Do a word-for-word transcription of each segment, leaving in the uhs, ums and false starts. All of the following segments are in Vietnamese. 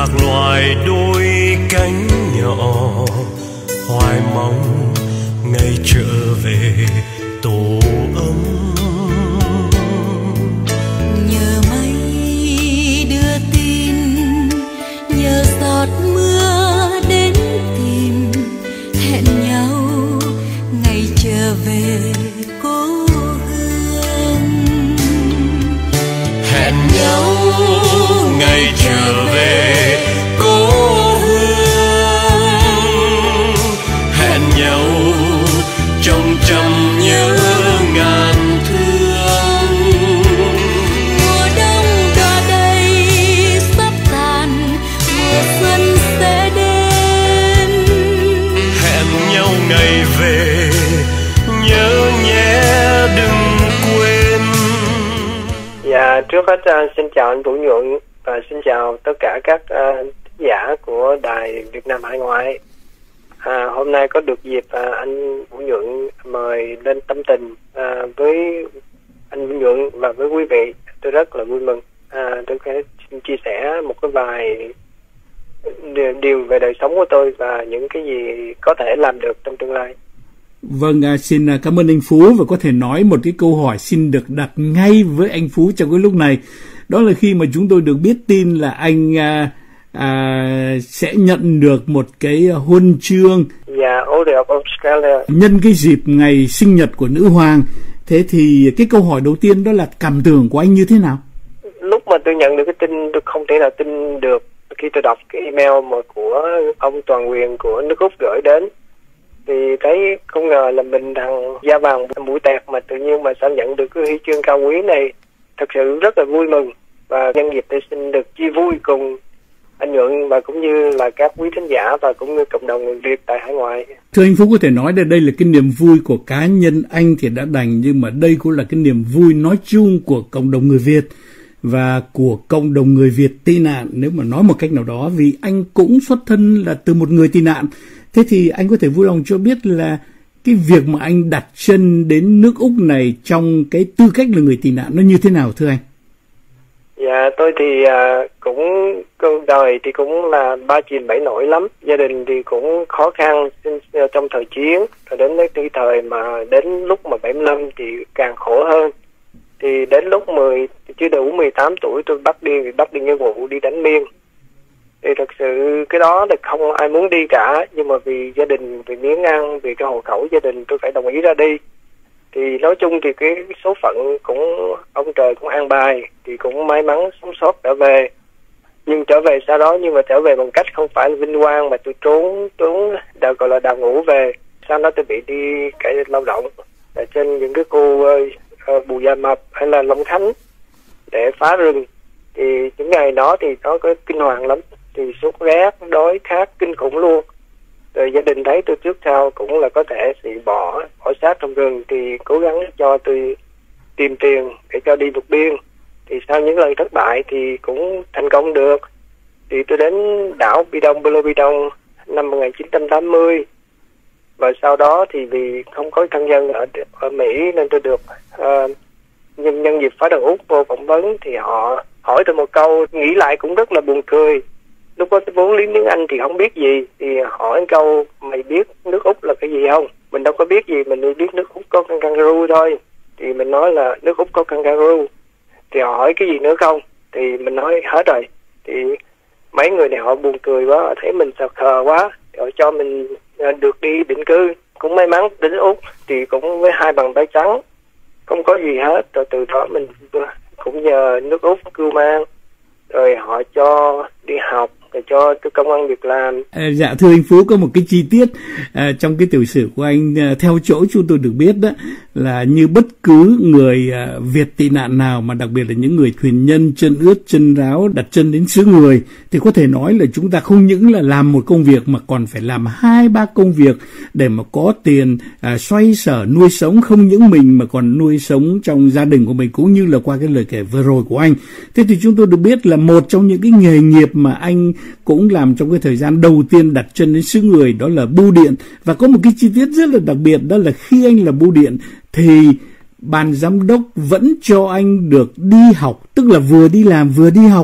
lạc loài đôi cánh nhỏ, hoài mong ngày trở về tổ ấm. Nhờ mây đưa tin, nhờ giọt mưa đến tìm, hẹn nhau ngày trở về cố hương. Hẹn nhau ngày trở về cố hương, hẹn nhau trong trăm nhớ ngàn thương. Mùa đông đã đây sắp tàn, mùa xuân sẽ đến. Hẹn nhau ngày về nhớ nhé đừng quên. Dạ, trước hết uh, xin chào anh Vũ Nhuận và xin chào tất cả các uh, giả của Đài Việt Nam Hải Ngoại. À, hôm nay có được dịp à, anh Vũ Nhuận mời lên tâm tình à, với anh Vũ Nhuận và với quý vị, tôi rất là vui mừng. À, tôi sẽ xin chia sẻ một cái vài điều về đời sống của tôi và những cái gì có thể làm được trong tương lai. Vâng, à, xin cảm ơn anh Phú và có thể nói một cái câu hỏi xin được đặt ngay với anh Phú trong cái lúc này. Đó là khi mà chúng tôi được biết tin là anh à, à, sẽ nhận được một cái huân chương, dạ, Order of Australia, nhân cái dịp ngày sinh nhật của nữ hoàng. Thế thì cái câu hỏi đầu tiên đó là cảm tưởng của anh như thế nào? Lúc mà tôi nhận được cái tin, tôi không thể nào tin được khi tôi đọc cái email mà của ông toàn quyền của nước Úc gửi đến. Thì thấy không ngờ là mình thằng da vàng mũi tẹt mà tự nhiên mà sao nhận được cái huy chương cao quý này. Thật sự rất là vui mừng và nhân dịp tôi xin được chia vui cùng anh Nhuận và cũng như là các quý thính giả và cũng như cộng đồng người Việt tại hải ngoại. Thưa anh Phú, có thể nói đây đây là cái niềm vui của cá nhân anh thì đã đành, nhưng mà đây cũng là cái niềm vui nói chung của cộng đồng người Việt và của cộng đồng người Việt tị nạn, nếu mà nói một cách nào đó, vì anh cũng xuất thân là từ một người tị nạn. Thế thì anh có thể vui lòng cho biết là cái việc mà anh đặt chân đến nước Úc này trong cái tư cách là người tị nạn nó như thế nào thưa anh? Dạ, tôi thì à, cũng cuộc đời thì cũng là ba chìm bảy nổi lắm. Gia đình thì cũng khó khăn trong thời chiến, rồi đến cái thời mà đến lúc mà bảy mươi lăm thì càng khổ hơn. Thì đến lúc mười chưa đủ mười tám tuổi tôi bắt đi bắt đi nghĩa vụ đi đánh Miên. Thì thật sự cái đó là không ai muốn đi cả, nhưng mà vì gia đình, vì miếng ăn, vì cái hộ khẩu gia đình tôi phải đồng ý ra đi. Thì nói chung thì cái số phận cũng ông trời cũng an bài, thì cũng may mắn sống sót trở về. Nhưng trở về sau đó, nhưng mà trở về bằng cách không phải là vinh quang mà tôi trốn trốn đào gọi là đào ngũ về. Sau đó tôi bị đi cải lao động ở trên những cái khu uh, Bù Gia Mập hay là Long Khánh để phá rừng. Thì những ngày đó thì nó có kinh hoàng lắm, thì sốt rét, đói khát kinh khủng luôn. Rồi gia đình thấy tôi trước sau cũng là có thể bị bỏ bỏ xác trong rừng, thì cố gắng cho tôi tìm tiền để cho đi vượt biên. Thì sau những lần thất bại thì cũng thành công được. Thì tôi đến đảo Bidong, Pulau Bidong năm một nghìn chín trăm tám mươi. Và sau đó thì vì không có thân nhân ở ở Mỹ nên tôi được uh, nhân nhân dịp phái đoàn Úc vô phỏng vấn, thì họ hỏi tôi một câu nghĩ lại cũng rất là buồn cười. Lúc đó vốn lý tiếng Anh thì không biết gì, thì hỏi một câu mày biết nước Úc là cái gì không? Mình đâu có biết gì, mình biết nước Úc có con kangaroo thôi. Thì mình nói là nước Úc có kangaroo. Thì họ hỏi cái gì nữa không? Thì mình nói hết rồi. Thì mấy người này họ buồn cười quá, họ thấy mình sờ khờ quá, họ cho mình được đi định cư. Cũng may mắn đến Úc thì cũng với hai bàn tay trắng, không có gì hết. Rồi từ đó mình cũng nhờ nước Úc cưu mang, rồi họ cho đi học, rồi cho tôi công ăn việc làm. À, dạ thưa anh Phú, có một cái chi tiết à, trong cái tiểu sử của anh à, theo chỗ chúng tôi được biết đó là như bất cứ người à, Việt tị nạn nào, mà đặc biệt là những người thuyền nhân chân ướt chân ráo đặt chân đến xứ người, thì có thể nói là chúng ta không những là làm một công việc mà còn phải làm hai ba công việc để mà có tiền à, xoay sở nuôi sống không những mình mà còn nuôi sống trong gia đình của mình, cũng như là qua cái lời kể vừa rồi của anh. Thế thì chúng tôi được biết là một trong những cái nghề nghiệp mà anh cũng làm trong cái thời gian đầu tiên đặt chân đến xứ người đó là bưu điện. Và có một cái chi tiết rất là đặc biệt, đó là khi anh là bưu điện thì ban giám đốc vẫn cho anh được đi học, tức là vừa đi làm vừa đi học.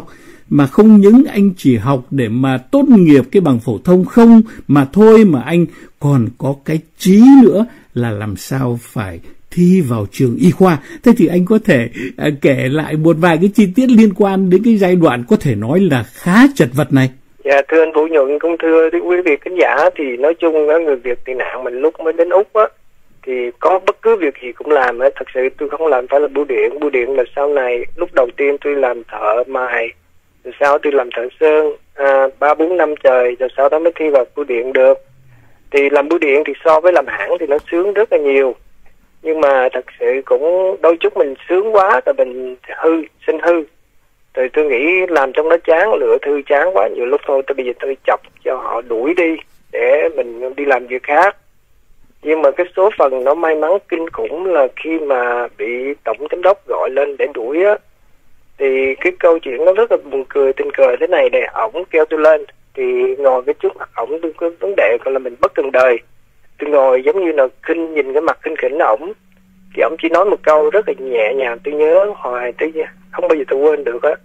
mà không những anh chỉ học để mà tốt nghiệp cái bằng phổ thông không mà thôi, mà anh còn có cái chí nữa là làm sao phải thi vào trường y khoa. Thế thì anh có thể à, kể lại một vài cái chi tiết liên quan đến cái giai đoạn có thể nói là khá chật vật này. Dạ thưa anh Vũ Nhuận, cũng thưa quý vị khán giả, thì nói chung á, người Việt tị nạn mình lúc mới đến Úc á, thì có bất cứ việc gì cũng làm á. Thật sự tôi không làm phải là bưu điện. Bưu điện là sau này, lúc đầu tiên tôi làm thợ mài, rồi sau tôi làm thợ sơn à, ba bốn năm trời, rồi sau đó mới thi vào bưu điện được. Thì làm bưu điện thì so với làm hãng thì nó sướng rất là nhiều, nhưng mà thật sự cũng đôi chút mình sướng quá rồi mình hư, sinh hư. Rồi tôi nghĩ làm trong đó chán, lựa thư chán quá, nhiều lúc thôi tôi bây giờ tôi chọc cho họ đuổi đi để mình đi làm việc khác. Nhưng mà cái số phần nó may mắn kinh khủng là khi mà bị tổng giám đốc gọi lên để đuổi á, thì cái câu chuyện nó rất là buồn cười, tình cờ thế này nè. Ổng kêu tôi lên thì ngồi cái trước mặt ổng, tôi có vấn đề gọi là mình bất cần đời. Tôi ngồi giống như là khinh, nhìn cái mặt khinh khỉnh ổng, thì ổng chỉ nói một câu rất là nhẹ nhàng, tôi nhớ hoài tới không bao giờ tôi quên được á,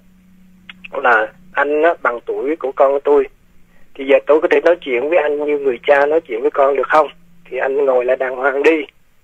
là anh á, bằng tuổi của con tôi, thì giờ tôi có thể nói chuyện với anh như người cha nói chuyện với con được không? Thì anh ngồi lại đàng hoàng đi.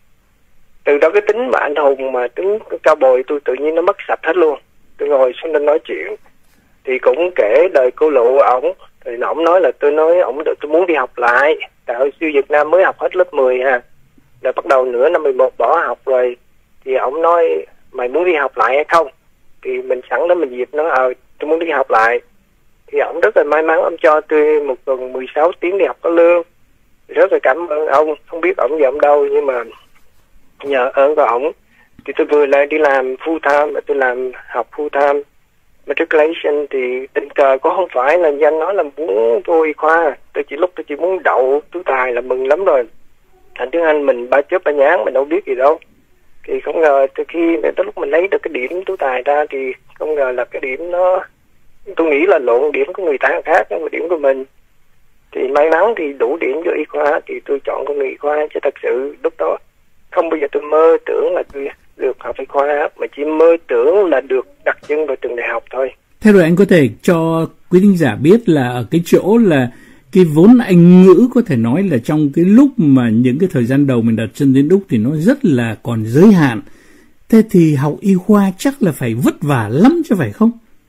Từ đó cái tính mà anh hùng, mà tính cao bồi tôi tự nhiên nó mất sạch hết luôn. Tôi ngồi xuống lên nói chuyện thì cũng kể lời cô lộ ổng. Thì ổng nói là tôi nói ổng tôi muốn đi học lại, tại hồi xưa Việt Nam mới học hết lớp mười ha, rồi bắt đầu nửa năm mười một bỏ học rồi. Thì ổng nói mày muốn đi học lại hay không? Thì mình sẵn đó mình dịp nói ờ tôi muốn đi học lại. Thì ổng rất là may mắn, ông cho tôi một tuần mười sáu tiếng đi học có lương. Rất là cảm ơn ông, không biết ổng giờ ông đâu, nhưng mà nhờ ơn của ổng thì tôi vừa lại đi làm full time, tôi làm học full time matriculation. Thì tình cờ cũng không phải là danh nói là muốn vô y khoa, tôi chỉ lúc tôi chỉ muốn đậu tú tài là mừng lắm rồi. Thành tiếng Anh mình ba chớp ba nhán, mình đâu biết gì đâu. Thì không ngờ từ khi tới lúc mình lấy được cái điểm tú tài ra thì không ngờ là cái điểm nó, tôi nghĩ là lộn điểm của người ta khác với điểm của mình. Thì may mắn thì đủ điểm cho y khoa thì tôi chọn con người y khoa, chứ thật sự lúc đó không bao giờ tôi mơ tưởng là tôi được học y khoa, mà chỉ mơ tưởng là được đặt chân vào trường đại học thôi. Thế rồi anh có thể cho quý thính giả biết là ở cái chỗ là cái vốn Anh ngữ có thể nói là trong cái lúc mà những cái thời gian đầu mình đặt chân đến Úc thì nó rất là còn giới hạn. Thế thì học y khoa chắc là phải vất vả lắm chứ phải không?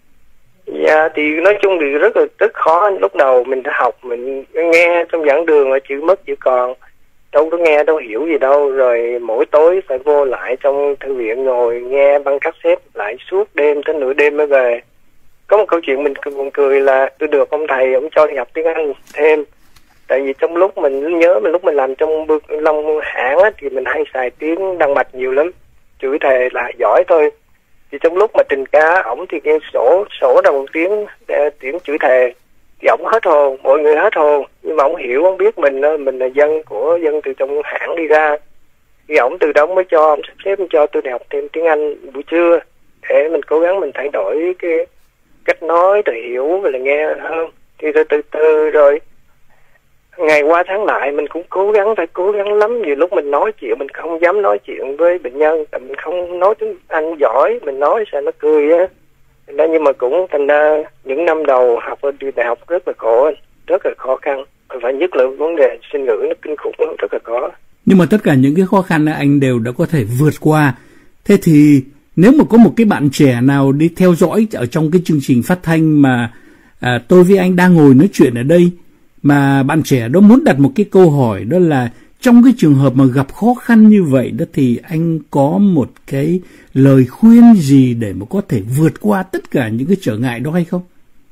Dạ thì nói chung thì rất là rất khó. Lúc đầu mình đã học, mình nghe trong giảng đường là chữ mất chữ còn, đâu có nghe đâu hiểu gì đâu. Rồi mỗi tối phải vô lại trong thư viện ngồi nghe băng cassette lại suốt đêm tới nửa đêm mới về. Có một câu chuyện mình buồn cười là tôi được ông thầy ông cho đi học tiếng Anh thêm. Tại vì trong lúc mình nhớ mình lúc mình làm trong bưu long hãng á, thì mình hay xài tiếng Đan Mạch nhiều lắm, chửi thề là giỏi thôi. Thì trong lúc mà trình ca ổng thì nghe sổ sổ đầu tiếng tiếng chửi thề thì ổng hết hồn, mọi người hết hồn, nhưng mà ổng hiểu, ổng biết mình mình là dân của dân từ trong hãng đi ra. Thì ổng từ đó mới cho ông sắp xếp cho tôi học thêm tiếng Anh buổi trưa để mình cố gắng mình thay đổi cái cách nói rồi hiểu và là nghe hơn. Thì từ từ từ rồi ngày qua tháng lại mình cũng cố gắng, phải cố gắng lắm. Nhiều lúc mình nói chuyện mình không dám nói chuyện với bệnh nhân, tại mình không nói tiếng Anh giỏi, mình nói sao nó cười á. Đó, nhưng mà cũng thành ra những năm đầu học ở đại học rất là khổ, rất là khó khăn, và nhất là vấn đề sinh ngữ nó kinh khủng, rất là khó. Nhưng mà tất cả những cái khó khăn này anh đều đã có thể vượt qua. Thế thì nếu mà có một cái bạn trẻ nào đi theo dõi ở trong cái chương trình phát thanh mà à, tôi với anh đang ngồi nói chuyện ở đây, mà bạn trẻ đó muốn đặt một cái câu hỏi, đó là trong cái trường hợp mà gặp khó khăn như vậy đó thì anh có một cái lời khuyên gì để mà có thể vượt qua tất cả những cái trở ngại đó hay không?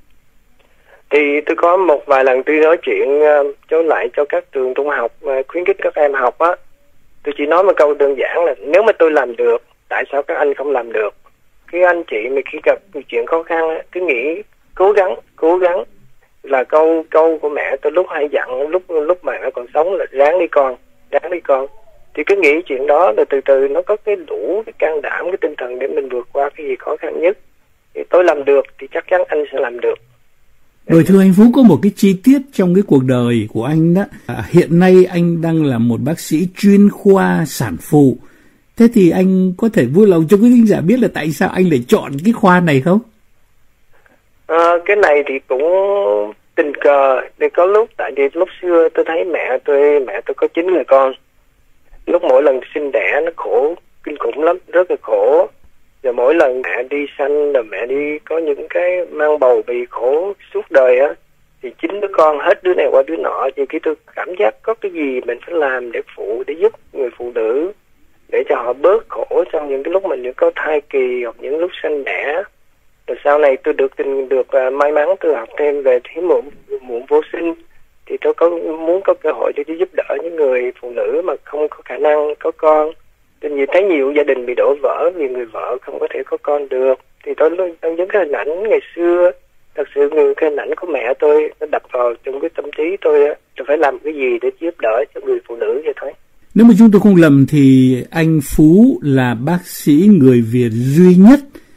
Thì tôi có một vài lần tôi nói chuyện uh, cho lại cho các trường trung học uh, khuyến khích các em học á, tôi chỉ nói một câu đơn giản là nếu mà tôi làm được, tại sao các anh không làm được? Cái anh chị mà khi gặp chuyện khó khăn á, cứ nghĩ cố gắng, cố gắng là câu câu của mẹ tôi lúc hay dặn lúc lúc mẹ còn sống là ráng đi con, ráng đi con. Thì cứ nghĩ chuyện đó rồi từ từ nó có cái đủ cái can đảm, cái tinh thần để mình vượt qua cái gì khó khăn nhất. Thì tôi làm được thì chắc chắn anh sẽ làm được. Rồi thưa anh Phú, có một cái chi tiết trong cái cuộc đời của anh đó, à, hiện nay anh đang là một bác sĩ chuyên khoa sản phụ. Thế thì anh có thể vui lòng cho quý khán giả biết là tại sao anh lại chọn cái khoa này không? À, cái này thì cũng tình cờ, để có lúc tại vì lúc xưa tôi thấy mẹ tôi mẹ tôi có chín người con, lúc mỗi lần sinh đẻ nó khổ kinh khủng lắm, rất là khổ. Và mỗi lần mẹ đi sanh rồi mẹ đi có những cái mang bầu bị khổ suốt đời á, thì chính đứa con hết đứa này qua đứa nọ. Thì khi tôi cảm giác có cái gì mình phải làm để phụ, để giúp người phụ nữ, để cho họ bớt khổ trong những cái lúc mình những có thai kỳ hoặc những lúc sanh đẻ. Rồi sau này tôi được tình được uh, may mắn tôi học thêm về hiếm muộn muộn vô sinh, thì tôi có muốn có cơ hội để giúp đỡ những người phụ nữ mà không có khả năng có con. Tôi nhìn thấy nhiều gia đình bị đổ vỡ vì người vợ không có thể có con được. Thì tôi luôn những cái hình ảnh ngày xưa, thật sự người cái hình ảnh của mẹ tôi nó đập vào trong cái tâm trí tôi á, tôi phải làm cái gì để giúp đỡ cho người phụ nữ vậy thôi. Nếu mà chúng tôi không lầm thì anh Phú là bác sĩ người Việt duy nhất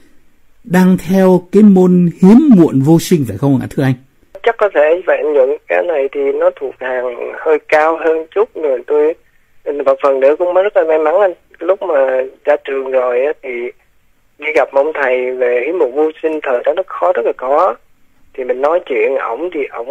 đang theo cái môn hiếm muộn vô sinh phải không ạ thưa anh? Chắc có thể vậy, những cái này thì nó thuộc hàng hơi cao hơn chút rồi. Tôi một phần nữa cũng rất là may mắn anh, lúc mà ra trường rồi á thì đi gặp ông thầy về hiếm muộn vô sinh, thời đó nó khó, rất là khó. Thì mình nói chuyện ổng thì ổng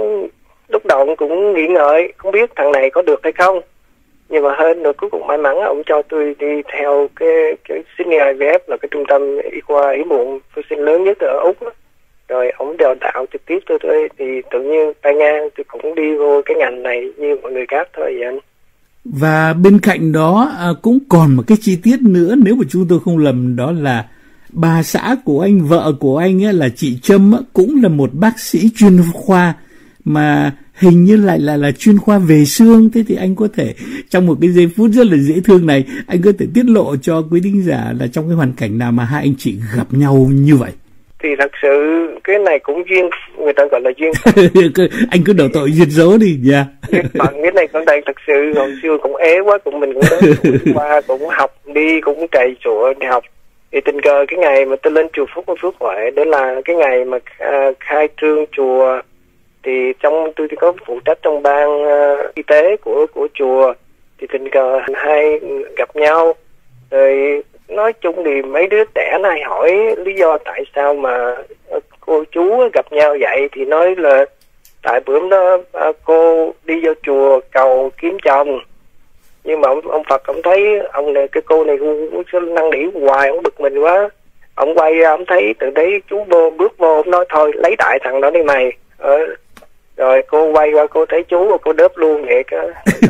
lúc đầu ông cũng nghĩ ngợi không biết thằng này có được hay không, nhưng mà hơn nữa cuối cùng may mắn ông cho tôi đi theo cái cái Sydney i vê ép là cái trung tâm y khoa hiếm muộn vô sinh lớn nhất ở Úc đó. Rồi ông đào tạo trực tiếp tôi, tôi thì tự nhiên tay ngang tôi cũng đi vô cái ngành này như mọi người khác thôi vậy anh. Và bên cạnh đó à, cũng còn một cái chi tiết nữa, nếu mà chúng tôi không lầm, đó là bà xã của anh, vợ của anh ấy, là chị Trâm ấy, cũng là một bác sĩ chuyên khoa mà hình như lại là là chuyên khoa về xương. Thế thì anh có thể trong một cái giây phút rất là dễ thương này, anh có thể tiết lộ cho quý thính giả là trong cái hoàn cảnh nào mà hai anh chị gặp nhau như vậy? Thì thật sự cái này cũng duyên, người ta gọi là duyên anh cứ đổ tội duyên số đi nha. Yeah. Cái này con đây thật sự hồi xưa cũng ế quá, cũng mình cũng đến qua cũng học đi, cũng trầy chùa đi học. Thì tình cờ cái ngày mà tôi lên chùa Phúc Phước Huệ, đó là cái ngày mà uh, khai trương chùa, thì trong tôi thì có phụ trách trong ban uh, y tế của của chùa. Thì tình cờ hai gặp nhau, rồi nói chung thì mấy đứa trẻ này hỏi lý do tại sao mà cô chú gặp nhau vậy, thì nói là tại bữa đó cô đi vô chùa cầu kiếm chồng, nhưng mà ông, ông Phật ông thấy ông này cái cô này cũng năn nỉ hoài, ông bực mình quá, ông quay ra ông thấy từ đấy chú vô bước vô, ông nói thôi lấy đại thằng đó đi mày. ờ, Rồi cô quay qua cô thấy chú và cô đớp luôn vậy cơ.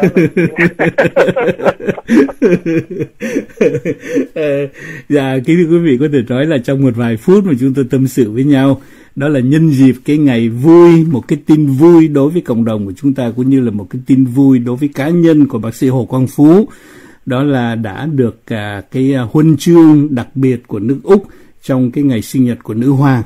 Dạ, kính thưa quý vị, có thể nói là trong một vài phút mà chúng tôi tâm sự với nhau, đó là nhân dịp cái ngày vui, một cái tin vui đối với cộng đồng của chúng ta, cũng như là một cái tin vui đối với cá nhân của bác sĩ Hồ Quang Phú. Đó là đã được à, cái huân chương đặc biệt của nước Úc trong cái ngày sinh nhật của nữ hoàng.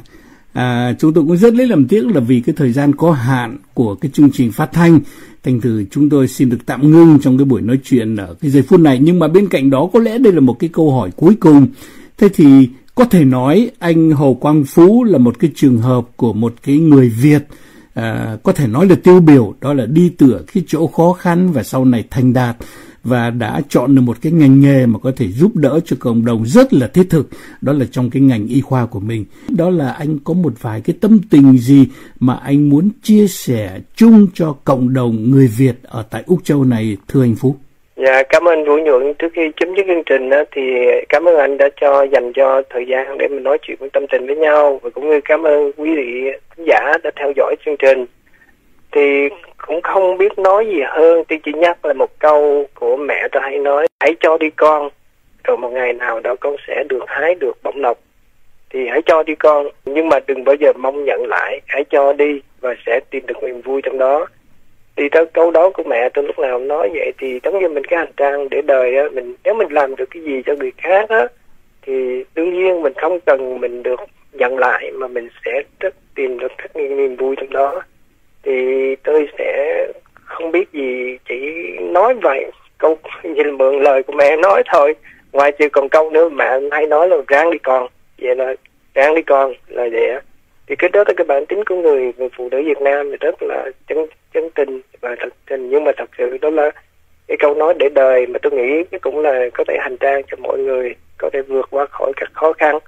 À, chúng tôi cũng rất lấy làm tiếc là vì cái thời gian có hạn của cái chương trình phát thanh, thành thử chúng tôi xin được tạm ngưng trong cái buổi nói chuyện ở cái giây phút này. Nhưng mà bên cạnh đó có lẽ đây là một cái câu hỏi cuối cùng. Thế thì có thể nói anh Hồ Quang Phú là một cái trường hợp của một cái người Việt à, có thể nói là tiêu biểu, đó là đi từ cái chỗ khó khăn và sau này thành đạt, và đã chọn được một cái ngành nghề mà có thể giúp đỡ cho cộng đồng rất là thiết thực, đó là trong cái ngành y khoa của mình. Đó là anh có một vài cái tâm tình gì mà anh muốn chia sẻ chung cho cộng đồng người Việt ở tại Úc Châu này, thưa anh Phú? Dạ, cảm ơn Vũ Nhuận. Trước khi chấm dứt chương trình đó, thì cảm ơn anh đã cho dành cho thời gian để mình nói chuyện với tâm tình với nhau, và cũng như cảm ơn quý vị khán giả đã theo dõi chương trình. Thì cũng không biết nói gì hơn, tôi chỉ nhắc là một câu của mẹ tôi hay nói: hãy cho đi con, rồi một ngày nào đó con sẽ được hái được bổng lộc. Thì hãy cho đi con, nhưng mà đừng bao giờ mong nhận lại, hãy cho đi và sẽ tìm được niềm vui trong đó. Thì theo câu đó của mẹ tôi lúc nào nói vậy, thì giống như mình cái hành trang để đời á, mình nếu mình làm được cái gì cho người khác á, thì đương nhiên mình không cần mình được nhận lại, mà mình sẽ rất tìm được các niềm vui trong đó. Thì tôi sẽ không biết gì, chỉ nói vậy câu như là mượn lời của mẹ nói thôi, ngoài trừ còn câu nữa mẹ hay nói là ráng đi con, vậy là ráng đi con là vậy á. Thì cái đó là cái bản tính của người, người phụ nữ Việt Nam thì rất là chân chân tình và thật tình, nhưng mà thật sự đó là cái câu nói để đời mà tôi nghĩ cái cũng là có thể hành trang cho mọi người có thể vượt qua khỏi các khó khăn.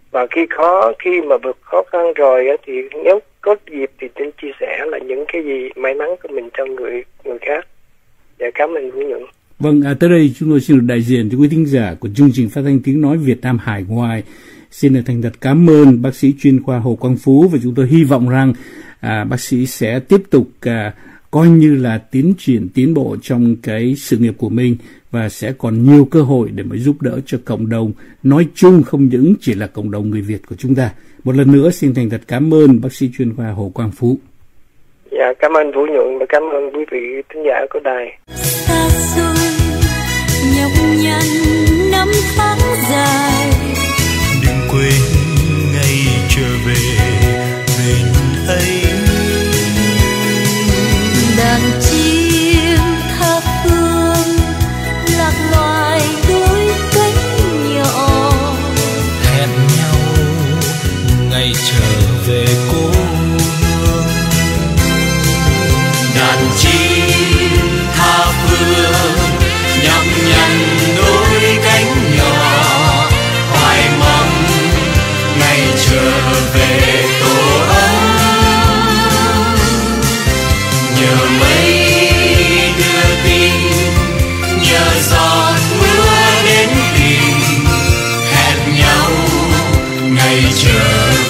Và khi khó khi mà vượt khó khăn rồi á, thì nếu có dịp thì nên chia sẻ là những cái gì may mắn của mình cho người người khác. Dạ, cảm ơn Vũ Nhuận. Vâng, à, tới đây chúng tôi xin được đại diện cho quý thính giả của chương trình phát thanh tiếng nói Việt Nam hải ngoại. Xin được thành thật cảm ơn bác sĩ chuyên khoa Hồ Quang Phú, và chúng tôi hy vọng rằng à, bác sĩ sẽ tiếp tục à, coi như là tiến triển tiến bộ trong cái sự nghiệp của mình, và sẽ còn nhiều cơ hội để mà giúp đỡ cho cộng đồng nói chung, không những chỉ là cộng đồng người Việt của chúng ta. Một lần nữa xin thành thật cảm ơn bác sĩ chuyên khoa Hồ Quang Phú. Dạ, cảm ơn Vũ Nhuận và cảm ơn quý vị thính giả của đài. Xa xôi nhọc nhằn năm tháng dài, đừng quên ngày trở về bên ấy. đàn chim tha phương lạc loài đôi cánh nhỏ, Hẹn nhau ngày trở về cố hương. Đàn chim tha phương nhọc nhằn đôi cánh nhỏ, hoài mong ngày trở về tổ ấm. Nhờ mây đưa tin, nhờ giọt mưa đến tìm, hẹn nhau ngày trở